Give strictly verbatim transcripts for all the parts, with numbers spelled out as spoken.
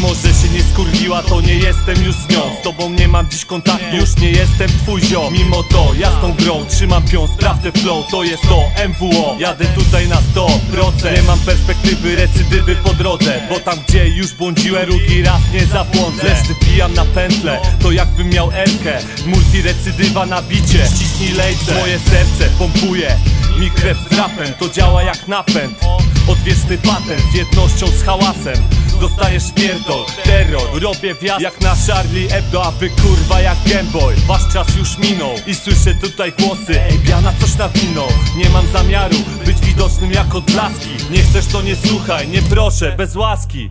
Mimo że się nie skurwiła, to nie jestem już z nią. Z tobą nie mam dziś kontaktu, już nie jestem twój ziom. Mimo to jasną grą trzymam pion, sprawdzę flow. To jest to M W O, jadę tutaj na sto procent. Nie mam perspektywy, recydywy po drodze, bo tam gdzie już błądziłem, drugi raz nie zabłądzę. Lecz wypijam na pętlę, to jakbym miał Elkę. Multirecydywa na bicie, ściśnij lejce. Moje serce pompuje mi krew z rapem, to działa jak napęd. Odwieczny patent z jednością z hałasem. Dostajesz pierdol, terror, robię wjazd jak na Charlie Hebdo, a wy kurwa jak Gameboy. Wasz czas już minął i słyszę tutaj głosy: ej, piana coś nawinął. Nie mam zamiaru być widocznym jak odblaski. Nie chcesz to nie słuchaj, nie proszę, bez łaski.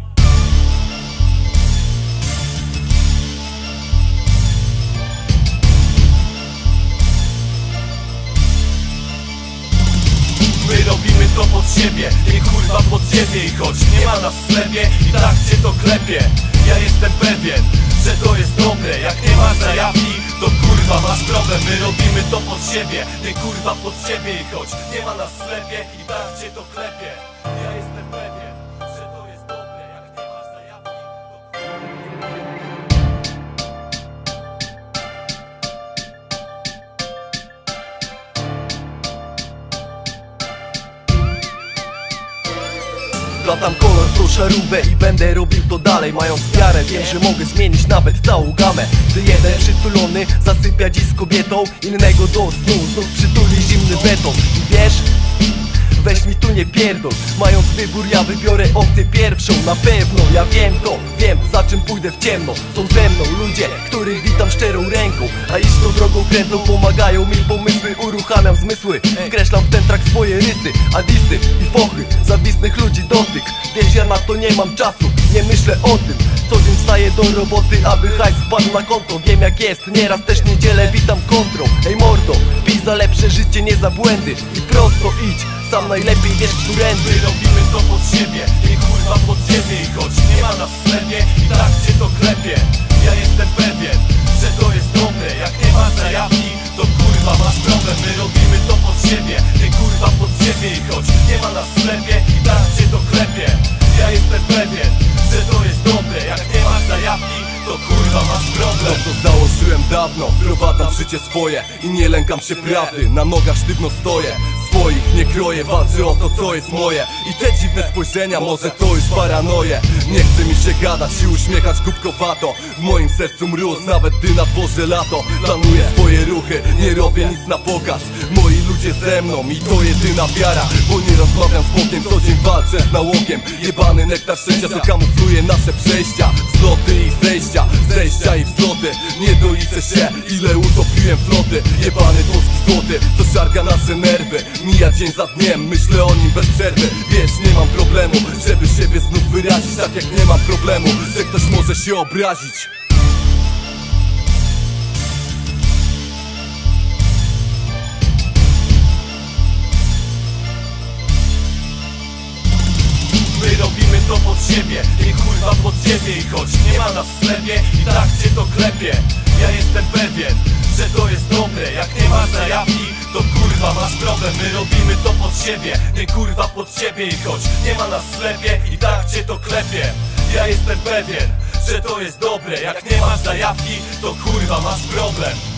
My robimy to pod siebie, nie kurwa pod siebie. I choć nie ma nas w sklepie, i tak cię to klepie. Ja jestem pewien, że to jest dobre. Jak nie masz zajawki, to kurwa masz problem. My robimy to pod siebie, nie kurwa pod siebie. I choć nie ma nas w sklepie, i tak cię to klepie. Ja jestem pewien, że to jest dobre. Jak nie masz zajawki, to... Platam kolor w tą szarówę i będę robił to dalej. Mając wiarę, wiem, że mogę zmienić nawet całą gamę. Gdy jeden przytulony zasypia dziś z kobietą, innego do snu znów przytuli zimny beton. I wiesz, weź mi tu nie pierdol. Mając wybór, ja wybiorę opcję pierwszą. Na pewno, ja wiem to, wiem za czym pójdę w ciemno. Są ze mną ludzie, których witam szczerą ręką, a iść tą drogą krętą pomagają mi pomysły. Uruchamiam zmysły, wkreślam w ten track swoje rysy, adisy i fochy, zawistnych ludzi dotyk. Wiesz, ja na to nie mam czasu, nie myślę o tym. Co dzień wstaję do roboty, aby hajs wpadł na konto. Wiem jak jest, nieraz też niedzielę witam kontrą. Ej mordo, pij za lepsze życie, nie za błędy. I prosto idź, sam najlepiej wiesz którędy. My robimy to pod siebie, nie kurwa pod siebie. I choć nie ma nas w sklepie, i tak cię to klepie. Ja jestem pewien, że to jest dobre. Jak nie ma zajawki, to kurwa masz problem. My robimy to pod siebie, nie kurwa pod siebie. I choć nie ma nas w sklepie, i tak cię to klepie. Ja jestem pewien, że to jest dobre. Jak nie masz zajawki, to kurwa masz problem. To co założyłem dawno, wprowadzam w życie swoje i nie lękam się prawdy. Na nogach sztywno stoję, swoich nie kroję, walczę o to co jest moje. I te dziwne spojrzenia, może to już paranoje. Nie chce mi się gadać i uśmiechać kubkowato. W moim sercu mróz, nawet gdy na dworze lato. Planuję swoje ruchy, nie robię nic na pokaz. Moi ludzie ze mną i to jedyna wiara. Bo nie rozmawiam z Bogiem, co dzień walczę z nałogiem. Jebany nektar szczęścia, co kamufluje nasze przejścia, wzloty i zejścia, zejścia i wzloty. Nie doliczę się, ile utopiłem floty. Jebany polski złoty, to szarga nasze nerwy. Mija dzień za dniem, myślę o nim bez przerwy. Wiesz, nie mam problemu, żeby siebie znów wyrazić. Tak jak nie mam problemu, że ktoś może się obrazić. My robimy to pod siebie, nie kurwa pod siebie. I choć nie ma nas w sklepie, i tak cię to klepie. Ja jestem pewien, że to jest dobre. Jak nie ma zajawki, to kurwa masz problem. My robimy to pod siebie, nie kurwa pod siebie. I choć nie ma nas w sklepie, i tak cię to klepie. Ja jestem pewien, że to jest dobre. Jak nie masz zajawki, to kurwa masz problem.